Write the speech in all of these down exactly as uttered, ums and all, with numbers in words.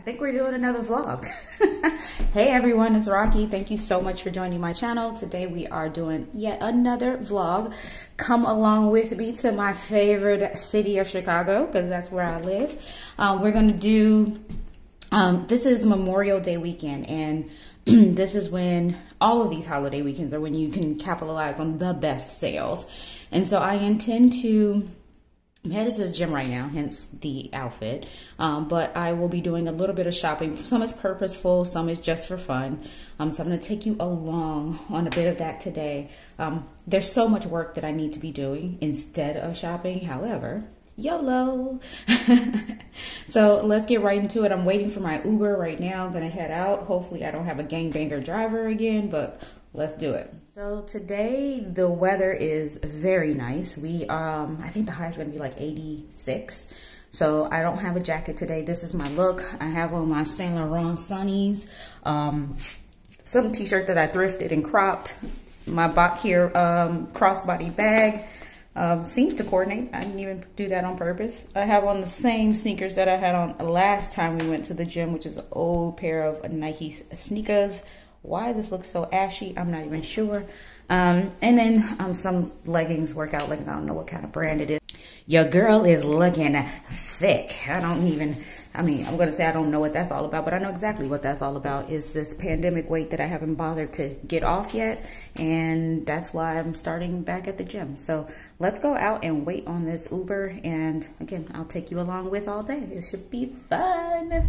I think we're doing another vlog. Hey everyone, it's Rocky. Thank you so much for joining my channel. Today we are doing yet another vlog. Come along with me to my favorite city of Chicago, because that's where I live. Um, we're gonna do, um, this is Memorial Day weekend, and this is when all of these holiday weekends are when you can capitalize on the best sales. And so I intend to, I'm headed to the gym right now, hence the outfit. Um, but I will be doing a little bit of shopping. Some is purposeful, some is just for fun. Um, so I'm going to take you along on a bit of that today. Um, there's so much work that I need to be doing instead of shopping. However, YOLO. So let's get right into it. I'm waiting for my Uber right now. I'm going to head out. Hopefully I don't have a gangbanger driver again, but let's do it. So today the weather is very nice. We um I think the high is gonna be like eighty-six. So I don't have a jacket today. This is my look. I have on my Saint Laurent Sunnies, um some t-shirt that I thrifted and cropped. My Bach here um crossbody bag um seems to coordinate. I didn't even do that on purpose. I have on the same sneakers that I had on last time we went to the gym, which is an old pair of Nike sneakers. Why this looks so ashy, I'm not even sure. Um, and then um, some leggings, workout leggings. I don't know what kind of brand it is. Your girl is looking thick. I don't even, I mean, I'm going to say I don't know what that's all about, but I know exactly what that's all about. Is this pandemic weight that I haven't bothered to get off yet. And that's why I'm starting back at the gym. So let's go out and wait on this Uber. And again, I'll take you along with all day. It should be fun.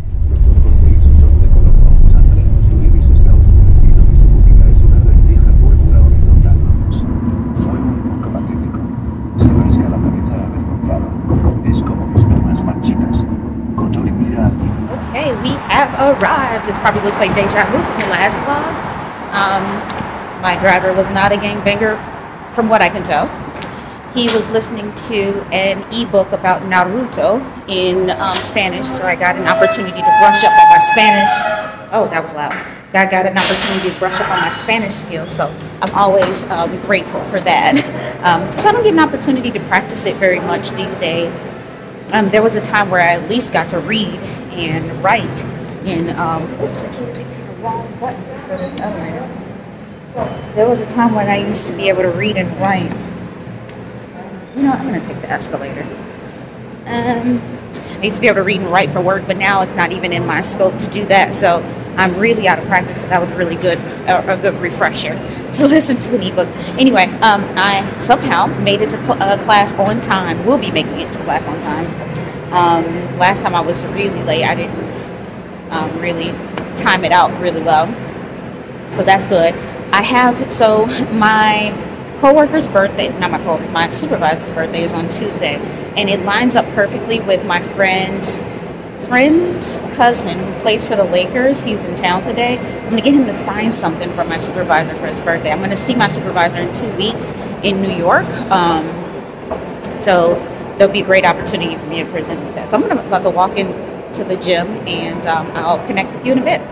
Okay, we have arrived. This probably looks like deja vu from the last vlog. Um, my driver was not a gangbanger, from what I can tell. He was listening to an ebook about Naruto in um, Spanish, so I got an opportunity to brush up on my Spanish. Oh, that was loud. I got an opportunity to brush up on my Spanish skills, so I'm always um, grateful for that. Um, so I don't get an opportunity to practice it very much these days. Um, there was a time where I at least got to read and write in, um, oops, I keep picking the wrong buttons for this elevator. There was a time when I used to be able to read and write. You know, I'm going to take the escalator. Um, I used to be able to read and write for work, but now it's not even in my scope to do that. So I'm really out of practice. So that was really good, a, a good refresher to listen to an ebook. Anyway, um, I somehow made it to uh, class on time. We'll be making it to class on time. Um, last time I was really late. I didn't um, really time it out really well. So that's good. I have, so my co-worker's birthday, not my co my supervisor's birthday is on Tuesday. And it lines up perfectly with my friend, friend's cousin who plays for the Lakers. He's in town today. I'm going to get him to sign something for my supervisor for his birthday. I'm going to see my supervisor in two weeks in New York. Um, so there'll be a great opportunity for me to present with that. So I'm gonna, about to walk into the gym, and um, I'll connect with you in a bit.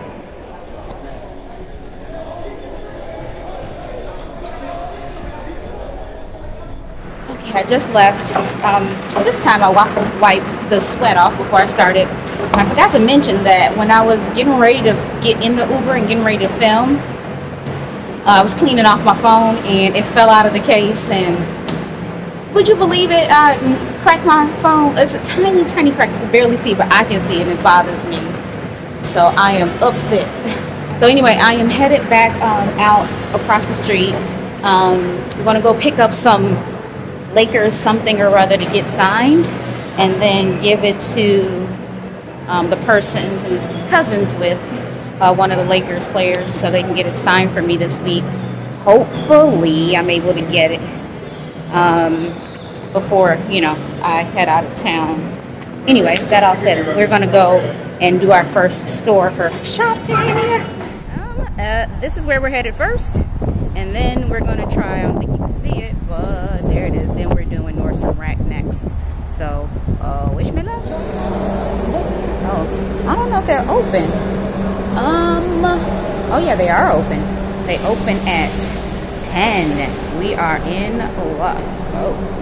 I just left. Um, this time I wiped the sweat off before I started. I forgot to mention that when I was getting ready to get in the Uber and getting ready to film, uh, I was cleaning off my phone and it fell out of the case, and would you believe it? I cracked my phone. It's a tiny, tiny crack. You can barely see, but I can see it and it bothers me. So I am upset. So anyway, I am headed back um, out across the street. Um, I'm going to go pick up some Lakers something or other to get signed, and then give it to um, the person who's cousins with uh, one of the Lakers players, so they can get it signed for me this week. Hopefully I'm able to get it um, before, you know, I head out of town. Anyway, that all said, we're gonna go and do our first store for shopping. Um, uh, this is where we're headed first, and then we're gonna try, I don't think you can see it, but there it is. Then we're doing Nordstrom Rack next. So, uh, wish me luck. Oh, I don't know if they're open. Um, oh yeah, they are open. They open at ten. We are in luck. Oh.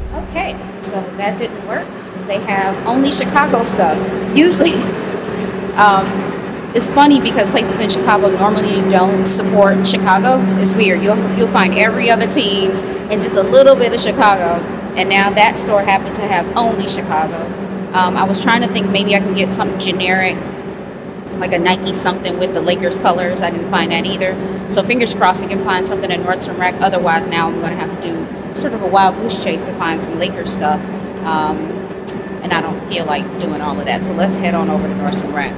Okay, so that didn't work. They have only Chicago stuff. Usually, um, it's funny because places in Chicago normally don't support Chicago. It's weird. You'll you'll find every other team and just a little bit of Chicago. And now that store happens to have only Chicago. Um, I was trying to think maybe I can get something generic, like a Nike something with the Lakers colors. I didn't find that either. So fingers crossed we can find something at Nordstrom Rack. Otherwise, now I'm going to have to do sort of a wild goose chase to find some Lakers stuff. Um, and I don't feel like doing all of that. So let's head on over to Nordstrom Rack.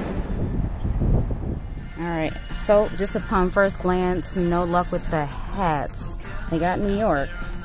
All right, so just upon first glance, no luck with the hats. They got New York.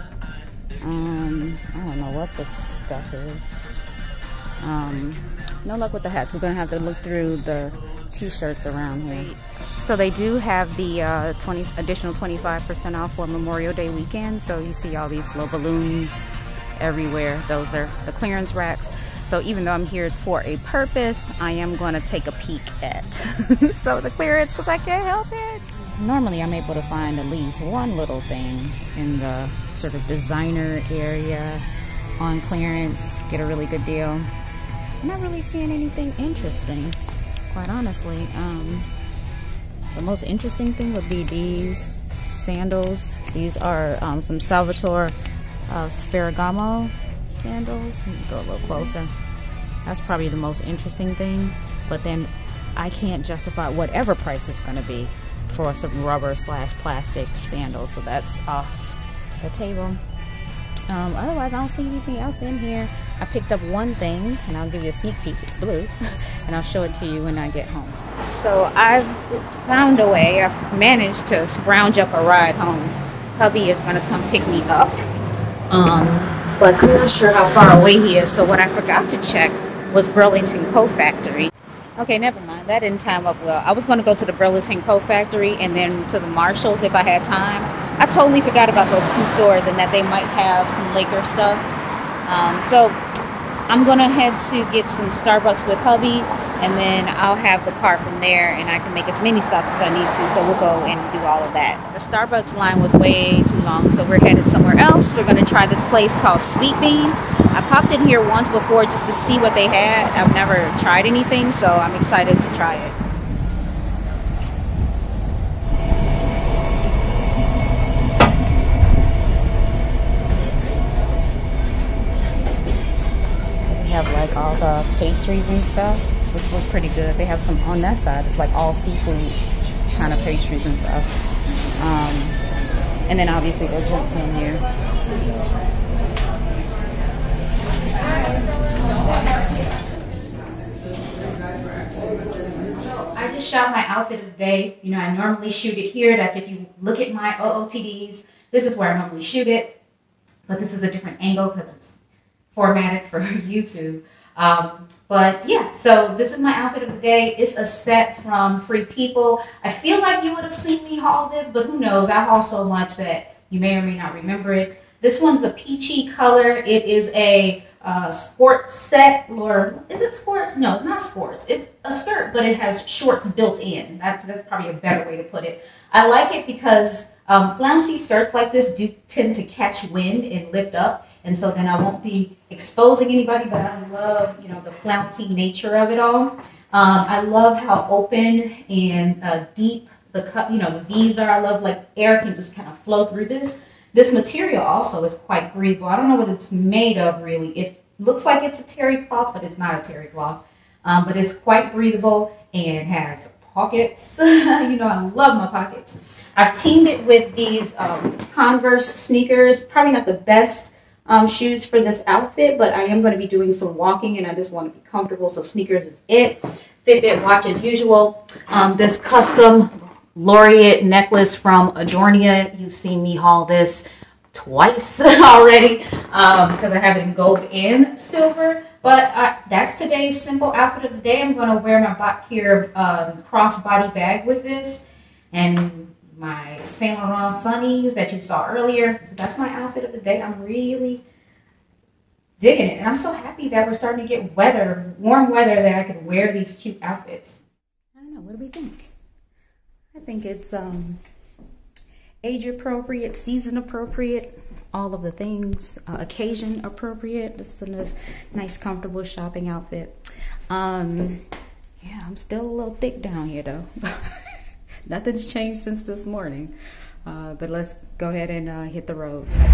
Um, I don't know what this stuff is. Um, no luck with the hats. We're gonna have to look through the t-shirts around here. So they do have the uh, twenty additional twenty-five percent off for Memorial Day weekend. So you see all these little balloons everywhere. Those are the clearance racks. So even though I'm here for a purpose, I am going to take a peek at some of the clearance because I can't help it. Normally I'm able to find at least one little thing in the sort of designer area on clearance, get a really good deal. I'm not really seeing anything interesting, quite honestly. Um, the most interesting thing would be these sandals. These are um, some Salvatore uh, Ferragamo sandals. Let me go a little closer. That's probably the most interesting thing, but then I can't justify whatever price it's going to be for some rubber slash plastic sandals, so that's off the table. Um, otherwise, I don't see anything else in here. I picked up one thing, and I'll give you a sneak peek. It's blue, and I'll show it to you when I get home. So I've found a way. I've managed to scrounge up a ride home. Hubby is going to come pick me up, um, but I'm not sure how far away he is. So what I forgot to check was Burlington Coat Factory. Okay, never mind. That didn't time up well. I was going to go to the Burlington Coat Factory and then to the Marshalls if I had time. I totally forgot about those two stores and that they might have some Laker stuff. Um, so I'm going to head to get some Starbucks with hubby, and then I'll have the car from there and I can make as many stops as I need to. So we'll go and do all of that. The Starbucks line was way too long, so we're headed somewhere else. We're going to try this place called Sweet Bean. I popped in here once before just to see what they had. I've never tried anything, so I'm excited to try it. They have like all the pastries and stuff, which look pretty good. They have some on that side. It's like all seafood kind of pastries and stuff. Um, and then obviously their junk menu. I just shot my outfit of the day. You know, I normally shoot it here. That's if you look at my O O T Ds. This is where I normally shoot it. But this is a different angle because it's formatted for YouTube. Um, but yeah, so this is my outfit of the day. It's a set from Free People. I feel like you would have seen me haul this, but who knows? I haul so much that you may or may not remember it. This one's the peachy color. It is a uh, sport set, or is it sports? No, it's not sports. It's a skirt, but it has shorts built in. That's that's probably a better way to put it. I like it because um, flouncy skirts like this do tend to catch wind and lift up, and so then I won't be exposing anybody. But I love, you know, the flouncy nature of it all. Um, I love how open and uh, deep the cut, you know, the V's are. I love like air can just kind of flow through this. This material also is quite breathable. I don't know what it's made of really. It looks like it's a terry cloth, but it's not a terry cloth. Um, but it's quite breathable and has pockets. You know, I love my pockets. I've teamed it with these um, Converse sneakers. Probably not the best um, shoes for this outfit, but I am going to be doing some walking and I just want to be comfortable. So sneakers is it. Fitbit watch as usual. Um, this custom Laureate necklace from Adornia. You've seen me haul this twice already um, because I have it in gold and silver. But uh, that's today's simple outfit of the day. I'm going to wear my Bakir um, crossbody bag with this and my Saint Laurent sunnies that you saw earlier. So that's my outfit of the day. I'm really digging it. And I'm so happy that we're starting to get weather, warm weather, that I could wear these cute outfits. I don't know. What do we think? I think it's um, age appropriate, season appropriate, all of the things, uh, occasion appropriate. This is a nice, comfortable shopping outfit. Um, yeah, I'm still a little thick down here though. Nothing's changed since this morning. Uh, but let's go ahead and uh, hit the road. I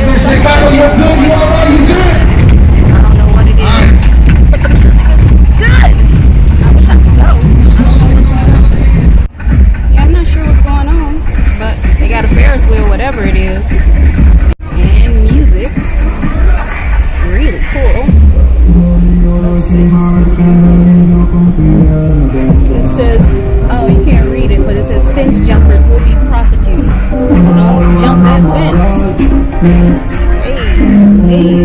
don't know what it is, but the music is good. I wish I could go. I don't know what's going on. Yeah, I'm not sure what's going on, but they got a Ferris wheel, whatever it is, and music. Really cool. Let's see. It says, oh, you can't read it, but it says fence jumpers will be prosecuted. Don't jump that fence. Hey, hey.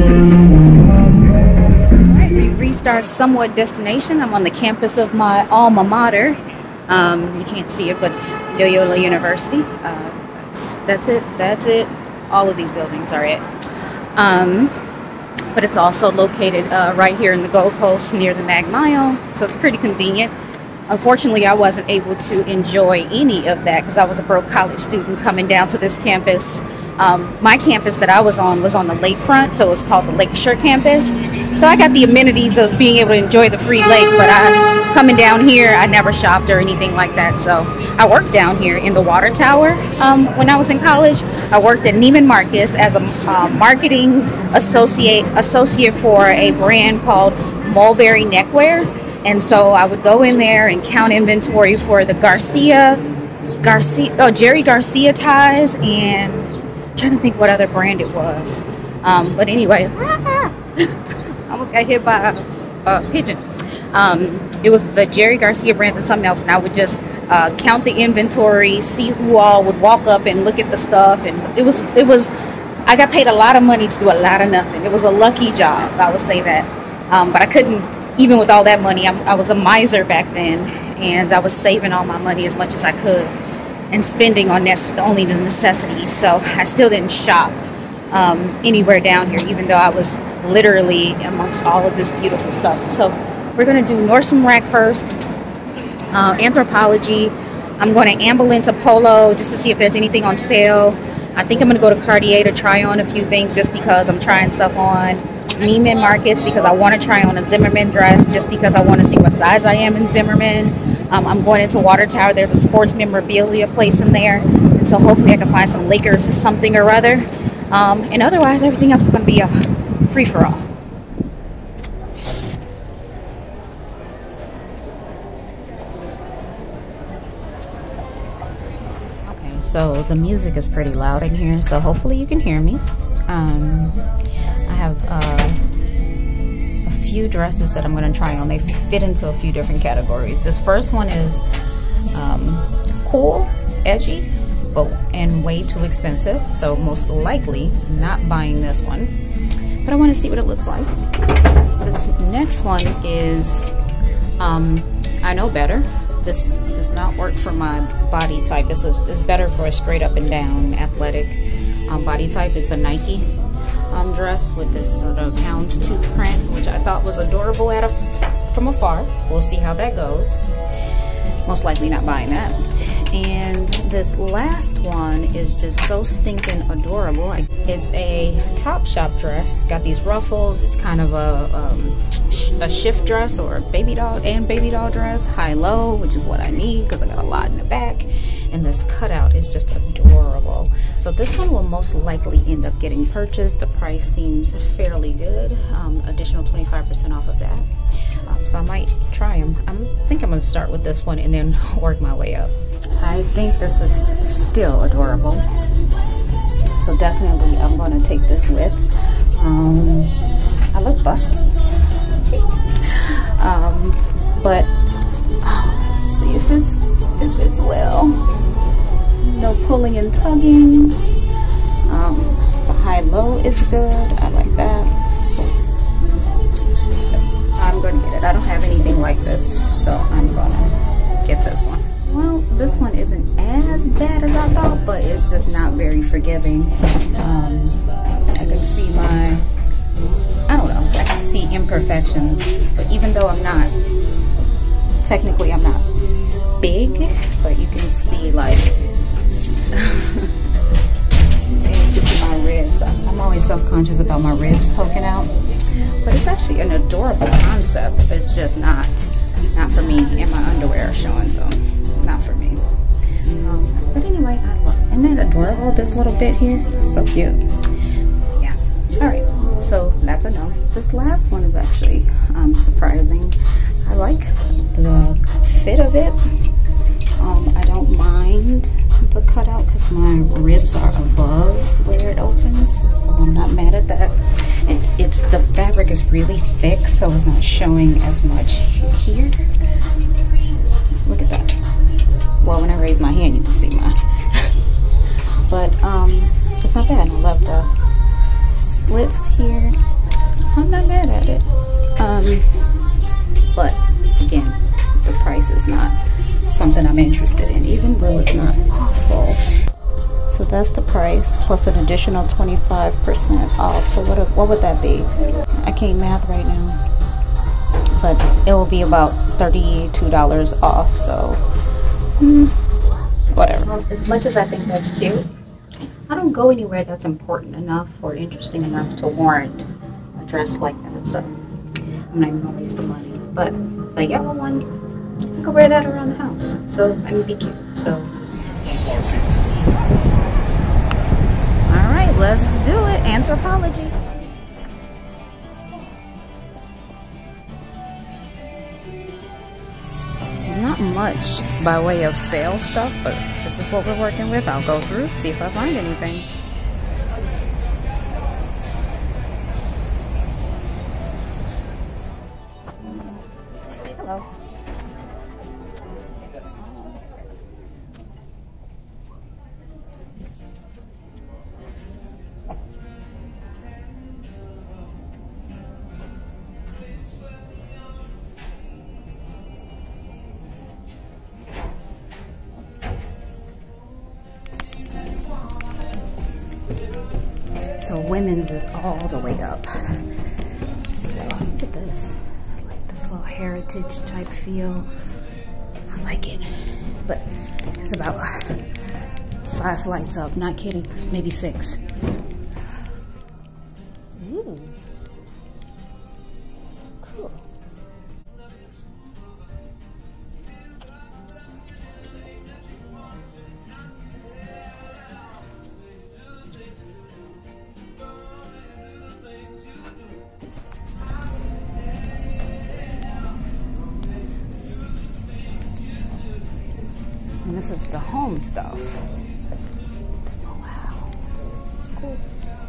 Alright, we've reached our somewhat destination. I'm on the campus of my alma mater. Um, you can't see it, but it's Loyola University. Uh, that's, that's it. That's it. All of these buildings are it. Um, but it's also located uh, right here in the Gold Coast near the Mag Mile, so it's pretty convenient. Unfortunately, I wasn't able to enjoy any of that because I was a broke college student coming down to this campus. Um, my campus that I was on was on the lakefront, so it's called the Lakeshore campus. So I got the amenities of being able to enjoy the free lake, but I, coming down here, I never shopped or anything like that. So I worked down here in the water tower um, when I was in college. I worked at Neiman Marcus as a uh, marketing associate, associate for a brand called Mulberry Neckwear. And so I would go in there and count inventory for the Garcia, Garcia, oh, Jerry Garcia ties, and I'm trying to think what other brand it was. Um, but anyway, I almost got hit by a, a pigeon. Um, it was the Jerry Garcia brands and something else, and I would just uh, count the inventory, see who all would walk up and look at the stuff, and it was, it was, I got paid a lot of money to do a lot of nothing. It was a lucky job, I would say that, um, but I couldn't. Even with all that money, I, I was a miser back then, and I was saving all my money as much as I could and spending on only the necessities. So I still didn't shop um, anywhere down here, even though I was literally amongst all of this beautiful stuff. So we're going to do Nordstrom Rack first, uh, Anthropologie. I'm going to amble into Polo just to see if there's anything on sale. I think I'm going to go to Cartier to try on a few things just because I'm trying stuff on. Neiman Marcus because I want to try on a Zimmerman dress just because I want to see what size I am in Zimmerman. Um, I'm going into Water Tower. There's a sports memorabilia place in there, and so hopefully I can find some Lakers something or other. Um, and otherwise, everything else is going to be a free-for-all. Okay, so the music is pretty loud in here, so hopefully you can hear me. Um, I have uh, a few dresses that I'm going to try on. They fit into a few different categories. This first one is um, cool, edgy, but and way too expensive. So most likely not buying this one. But I want to see what it looks like. This next one is, um, I know better. This does not work for my body type. This is, is better for a straight up and down athletic um, body type. It's a Nike Um, dress with this sort of houndstooth print, which I thought was adorable at a, from afar. We'll see how that goes. Most likely not buying that. And this last one is just so stinking adorable. It's a Topshop dress. Got these ruffles. It's kind of a, um, sh a shift dress or a baby doll and baby doll dress. High-low, which is what I need because I got a lot in the back. And this cutout is just adorable. So this one will most likely end up getting purchased. The price seems fairly good. Um, additional twenty-five percent off of that. Um, so I might try them. I think I'm going to start with this one and then work my way up. I think this is still adorable. So definitely I'm going to take this with. Um, I look busty. um, but oh, see if it's if it's well. No pulling and tugging. Um, the high-low is good. I like that. I'm going to get it. I don't have anything like this, so I'm going to get this one. Well, this one isn't as bad as I thought, but it's just not very forgiving. Um, I can see my, I don't know, I can see imperfections, but even though I'm not, technically I'm not big, but you can see like, can see my ribs. I'm, I'm always self-conscious about my ribs poking out, but it's actually an adorable concept. It's just not, not for me, and my underwear are showing, so not for me. Um, but anyway, I love, isn't that adorable, this little bit here? So cute. Yeah, all right, so that's a no. This last one is actually um, surprising. I like the fit of it. Um, I don't mind the cutout because my ribs are above where it opens, so I'm not mad at that. It, it's the fabric is really thick, so it's not showing as much here. Look at that. Well, when I raise my hand, you can see mine. But um, it's not bad. I love the slits here. I'm not mad at it. Um, but again, the price is not something I'm interested in, even though it's not awful. So that's the price plus an additional twenty-five percent off. So what what would that be? I can't math right now, but it will be about thirty-two dollars off. So mm, whatever. As much as I think that's cute, I don't go anywhere that's important enough or interesting enough to warrant a dress like that. So I'm not even gonna waste the money. But the yellow one, I can wear that around the house, so I can be cute. So, all right, let's do it. Anthropologie. Not much by way of sale stuff, but this is what we're working with. I'll go through, see if I find anything. Hello. So women's is all the way up. So look at this, like this little heritage type feel. I like it, but it's about five flights up. Not kidding, maybe six. Ooh, cool. And this is the home stuff. Oh wow, it's cool.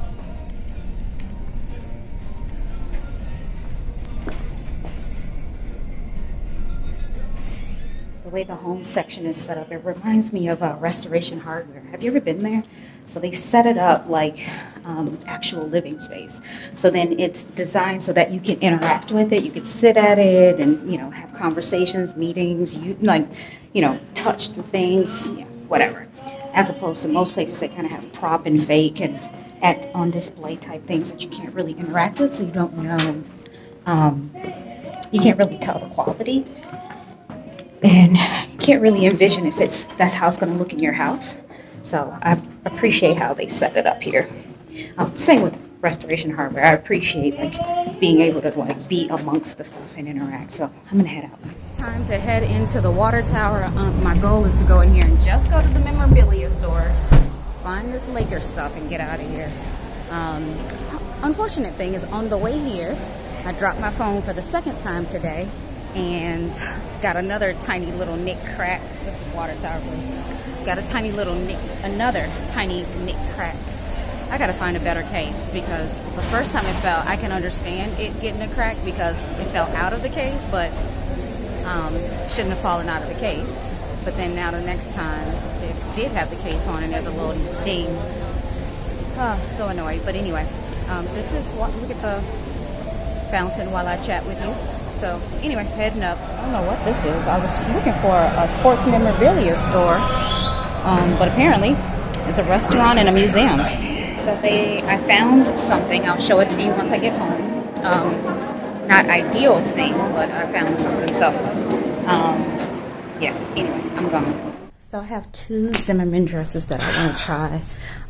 The way the home section is set up, it reminds me of uh, Restoration Hardware. Have you ever been there? So they set it up like um, actual living space. So then it's designed so that you can interact with it. You can sit at it and, you know, have conversations, meetings, you like, you know, touch the things, you know, whatever. As opposed to most places that kind of have prop and fake and at on display type things that you can't really interact with, so you don't know, um, you can't really tell the quality. And you can't really envision if it's that's how it's going to look in your house. So I appreciate how they set it up here. Um, same with Restoration Hardware. I appreciate like being able to like be amongst the stuff and interact. So I'm gonna head out. It's time to head into the water tower. Um, my goal is to go in here and just go to the memorabilia store, find this Laker stuff, and get out of here. Um, unfortunate thing is on the way here, I dropped my phone for the second time today. And got another tiny little nick crack. This is water tower, please. Got a tiny little nick, another tiny nick crack. I gotta find a better case because the first time it fell, I can understand it getting a crack because it fell out of the case, but um, shouldn't have fallen out of the case. But then now the next time it did have the case on and there's a little ding. Oh, so annoying. But anyway, um, this is what, look at the fountain while I chat with you. So anyway, heading up. I don't know what this is. I was looking for a sports memorabilia store, um, but apparently it's a restaurant and a museum. So they, I found something. I'll show it to you once I get home. Um, not ideal thing, but I found something. So um, yeah. Anyway, I'm gone. So I have two Zimmermann dresses that I want to try.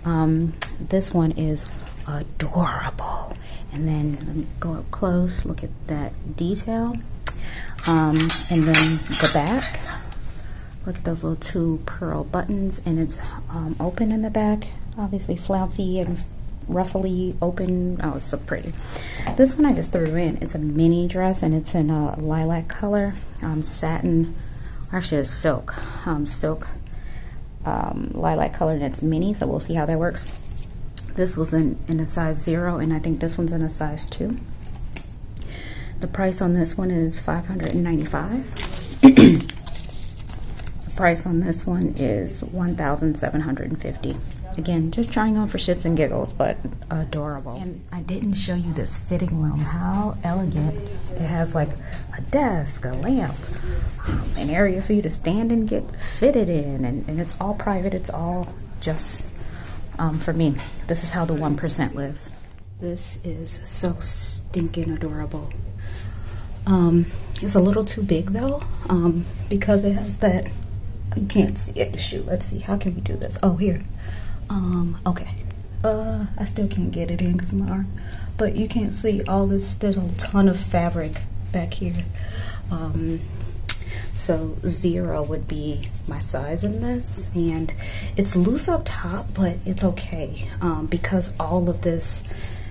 Um, this one is adorable. And then let me go up close, look at that detail. Um, and then the back, look at those little two pearl buttons, and it's um, open in the back, obviously flouncy and ruffly open. Oh, it's so pretty. This one I just threw in. It's a mini dress, and it's in a lilac color, um, satin, actually it's silk, um, silk um, lilac color, and it's mini, so we'll see how that works. This was in, in a size zero, and I think this one's in a size two. The price on this one is five hundred ninety-five dollars. The price on this one is one thousand seven hundred fifty dollars. Again, just trying on for shits and giggles, but adorable. And I didn't show you this fitting room. How elegant. It has like a desk, a lamp, um, an area for you to stand and get fitted in, and, and it's all private. It's all just um, for me. This is how the one percent lives. This is so stinking adorable. Um, it's a little too big though, um, because it has that, you can't see it. Shoot, let's see, how can we do this? Oh, here. Um, okay. Uh, I still can't get it in because of my arm, but you can't see all this. There's a ton of fabric back here. Um, so zero would be my size in this, and it's loose up top, but it's okay, um, because all of this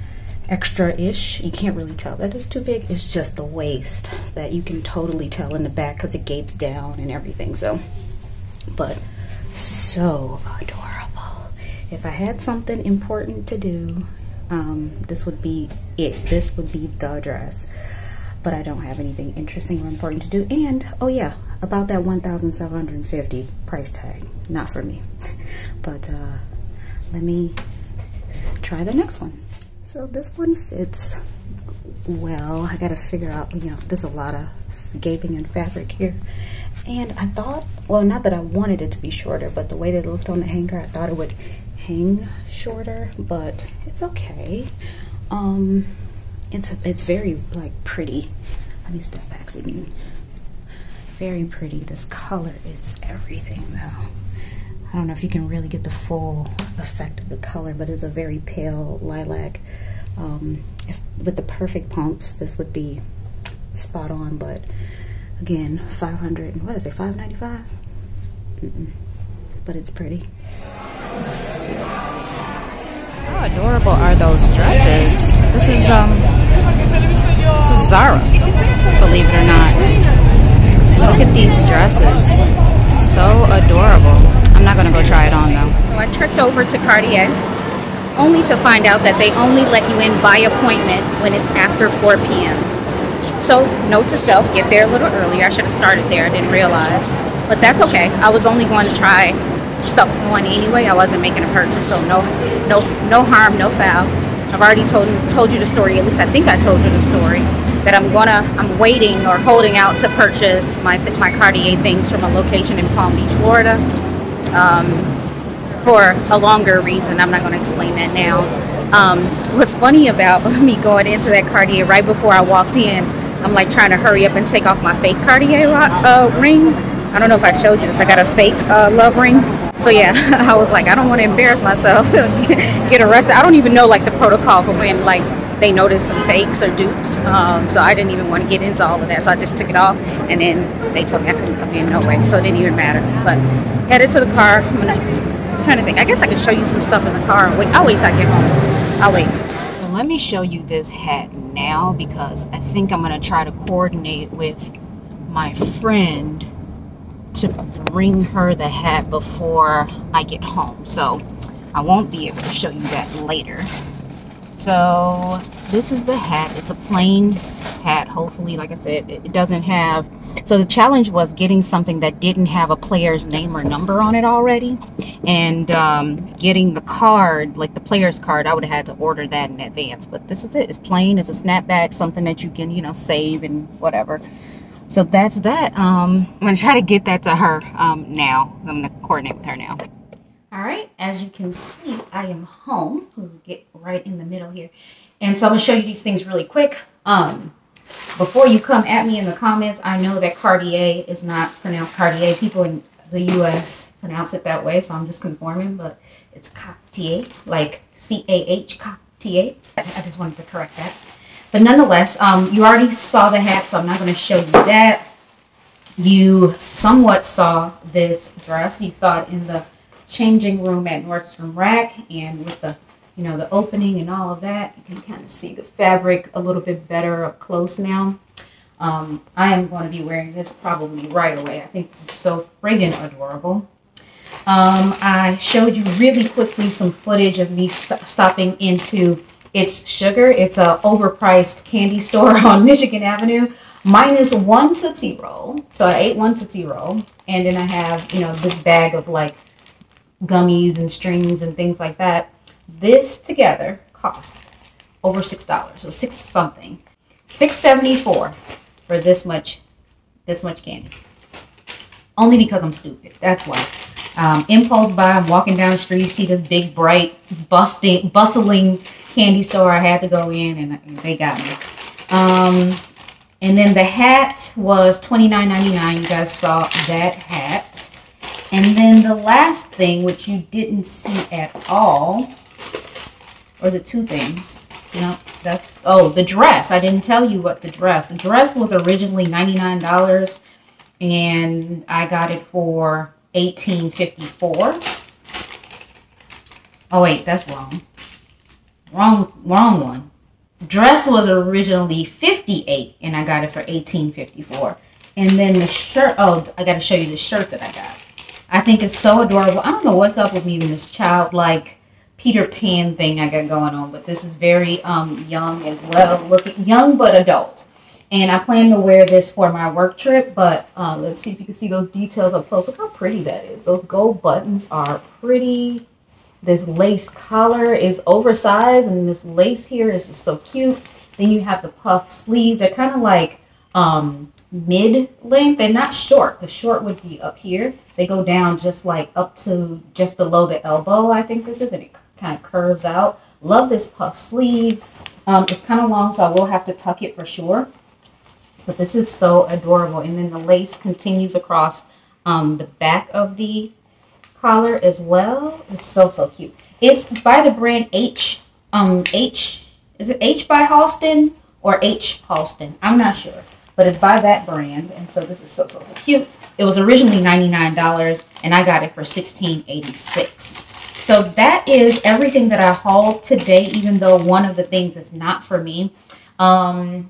extra-ish, you can't really tell that it's too big. It's just the waist that you can totally tell in the back because it gapes down and everything. So, but so adorable. If I had something important to do, um, this would be it. This would be the dress. But I don't have anything interesting or important to do. And oh yeah, about that one thousand seven hundred fifty dollars price tag, not for me. But uh, let me try the next one. So this one fits well. I gotta figure out, you know, there's a lot of gaping and fabric here. And I thought, well, not that I wanted it to be shorter, but the way that it looked on the hanger, I thought it would hang shorter, but it's okay. Um, it's, it's very, like, pretty. Let me step back so you can, very pretty. This color is everything, though. I don't know if you can really get the full effect of the color, but it's a very pale lilac. Um, if, with the perfect pumps, this would be spot on, but again, five hundred, what is it, five ninety-five? Mm-mm. But it's pretty. How adorable are those dresses? This is, um, this is Zara, believe it or not. Look at these dresses. So adorable. I'm not gonna go try it on though. So I trekked over to Cartier, only to find out that they only let you in by appointment when it's after four P M So note to self, get there a little earlier. I should have started there, I didn't realize. But that's okay. I was only going to try stuff on anyway. I wasn't making a purchase, so no no no harm, no foul. I've already told told you the story, at least I think I told you the story, that I'm gonna I'm waiting or holding out to purchase my my Cartier things from a location in Palm Beach, Florida, um, for a longer reason. I'm not gonna explain that now. Um, what's funny about me going into that Cartier right before I walked in, I'm like trying to hurry up and take off my fake Cartier uh, ring. I don't know if I showed you this. I got a fake uh, love ring. So yeah, I was like, I don't want to embarrass myself, get arrested. I don't even know like the protocol for when like they notice some fakes or dupes. Um, so I didn't even want to get into all of that. So I just took it off, and then they told me I couldn't come in no way. So it didn't even matter. But headed to the car. I'm gonna, I'm trying to think. I guess I can show you some stuff in the car. Wait, I'll wait till I get home. I'll wait. So let me show you this hat now, because I think I'm gonna try to coordinate with my friend to bring her the hat before I get home. So I won't be able to show you that later. So this is the hat. It's a plain hat. Hopefully, like I said, it doesn't have, so the challenge was getting something that didn't have a player's name or number on it already, and um, getting the card, like the player's card. I would have had to order that in advance, but this is it. It's plain. It's a snapback, something that you can, you know, save and whatever. So that's that. Um, I'm gonna try to get that to her um, now. I'm gonna coordinate with her now. All right, as you can see, I am home. We'll get right in the middle here. And so I'm gonna show you these things really quick. Um, before you come at me in the comments, I know that Cartier is not pronounced Cartier. People in the U S pronounce it that way, so I'm just conforming, but It's Cartier, like C A H, Cartier. I just wanted to correct that. But nonetheless, um, you already saw the hat, so I'm not going to show you that. You somewhat saw this dress. You saw it in the changing room at Nordstrom Rack, and with the, you know, the opening and all of that, you can kind of see the fabric a little bit better up close now. Um, I am going to be wearing this probably right away. I think this is so friggin' adorable. Um, I showed you really quickly some footage of me st stopping into It's Sugar. It's a overpriced candy store on Michigan Avenue. Minus one Tootsie Roll. So I ate one Tootsie Roll. And then I have, you know, this bag of like gummies and strings and things like that. This together costs over six dollars. So six something. six seventy-four for this much, this much candy. Only because I'm stupid. That's why. Um, impulse buy. I'm walking down the street, see this big, bright, busting, bustling candy store. I had to go in, and they got me. Um, and then the hat was twenty-nine ninety-nine. You guys saw that hat. And then the last thing, which you didn't see at all, or is it two things? No, that's, oh, the dress. I didn't tell you what the dress. The dress was originally ninety-nine dollars, and I got it for eighteen fifty-four. Oh wait, that's wrong. Wrong, wrong one. Dress was originally fifty-eight, and I got it for eighteen fifty-four. And then the shirt. Oh, I got to show you the shirt that I got. I think it's so adorable. I don't know what's up with me in this childlike Peter Pan thing I got going on, but this is very um young as well, looking young but adult. And I plan to wear this for my work trip, but uh, let's see if you can see those details up close. Look how pretty that is. Those gold buttons are pretty. This lace collar is oversized, and this lace here is just so cute. Then you have the puff sleeves. They're kind of like um, mid-length. They're not short. The short would be up here. They go down just like up to just below the elbow, I think this is, and it kind of curves out. Love this puff sleeve. Um, it's kind of long, so I will have to tuck it for sure. But this is so adorable. And then the lace continues across um, the back of the collar as well. It's so, so cute. It's by the brand H. Um, H. Is it H by Halston or H Halston? I'm not sure. But it's by that brand. And so this is so, so cute. It was originally ninety-nine dollars, and I got it for sixteen eighty-six. So that is everything that I hauled today, even though one of the things is not for me. Um...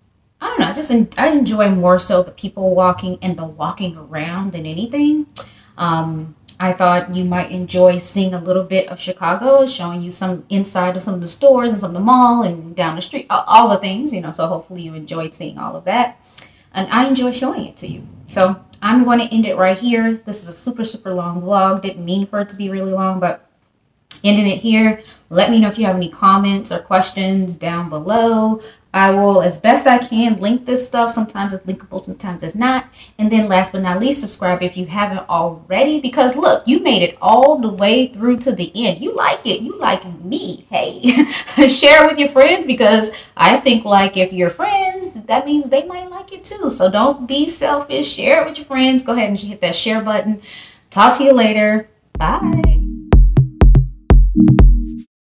I don't know, I just I enjoy more so the people walking and the walking around than anything. Um, I thought you might enjoy seeing a little bit of Chicago, showing you some inside of some of the stores and some of the mall and down the street, all, all the things, you know, so hopefully you enjoyed seeing all of that. And I enjoy showing it to you. So I'm going to end it right here. This is a super, super long vlog. Didn't mean for it to be really long, but ending it here. Let me know if you have any comments or questions down below. I will, as best I can, link this stuff. Sometimes it's linkable, sometimes it's not. And then last but not least, subscribe if you haven't already. Because look, you made it all the way through to the end. You like it. You like me. Hey, share with your friends, because I think like if you're friends, that means they might like it too. So don't be selfish. Share it with your friends. Go ahead and hit that share button. Talk to you later. Bye.